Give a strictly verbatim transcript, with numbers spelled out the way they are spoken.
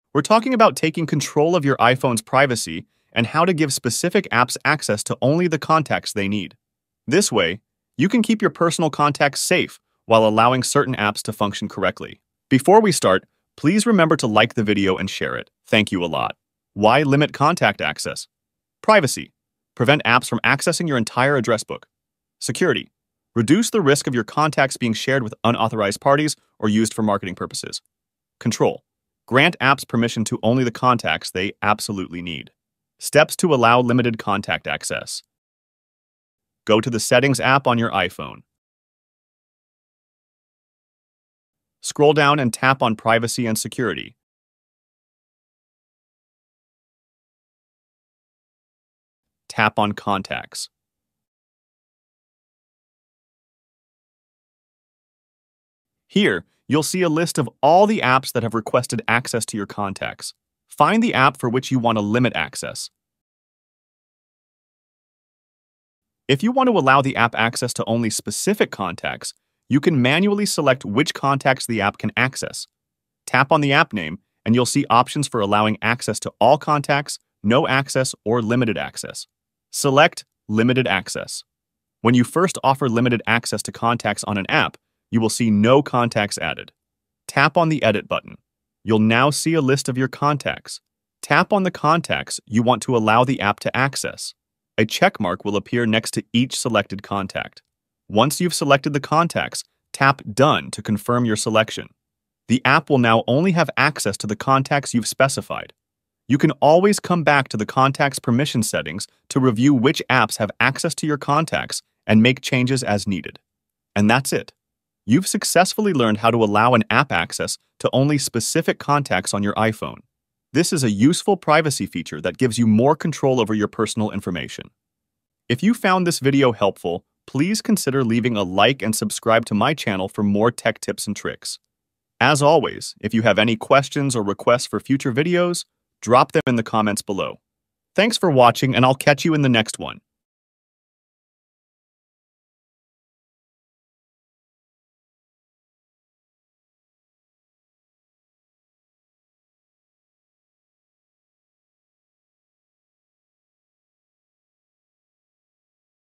We're talking about taking control of your iPhone's privacy and how to give specific apps access to only the contacts they need. This way, you can keep your personal contacts safe while allowing certain apps to function correctly. Before we start, please remember to like the video and share it. Thank you a lot. Why limit contact access? Privacy. Prevent apps from accessing your entire address book. Security. Reduce the risk of your contacts being shared with unauthorized parties or used for marketing purposes. Control. Grant apps permission to only the contacts they absolutely need. Steps to allow limited contact access. Go to the Settings app on your iPhone. Scroll down and tap on Privacy and Security. Tap on Contacts. Here, you'll see a list of all the apps that have requested access to your contacts. Find the app for which you want to limit access. If you want to allow the app access to only specific contacts, you can manually select which contacts the app can access. Tap on the app name, and you'll see options for allowing access to all contacts, no access, or limited access. Select Limited Access. When you first offer limited access to contacts on an app, you will see no contacts added. Tap on the Edit button. You'll now see a list of your contacts. Tap on the contacts you want to allow the app to access. A check mark will appear next to each selected contact. Once you've selected the contacts, tap Done to confirm your selection. The app will now only have access to the contacts you've specified. You can always come back to the contacts permission settings to review which apps have access to your contacts and make changes as needed. And that's it. You've successfully learned how to allow an app access to only specific contacts on your iPhone. This is a useful privacy feature that gives you more control over your personal information. If you found this video helpful, please consider leaving a like and subscribe to my channel for more tech tips and tricks. As always, if you have any questions or requests for future videos, drop them in the comments below. Thanks for watching, and I'll catch you in the next one.